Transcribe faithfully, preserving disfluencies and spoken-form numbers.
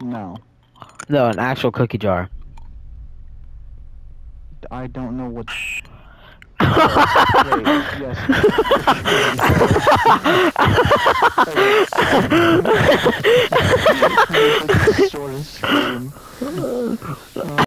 No. No, an actual cookie jar. I don't know what. Oh, wait, yes. This is the shortest game. Uh,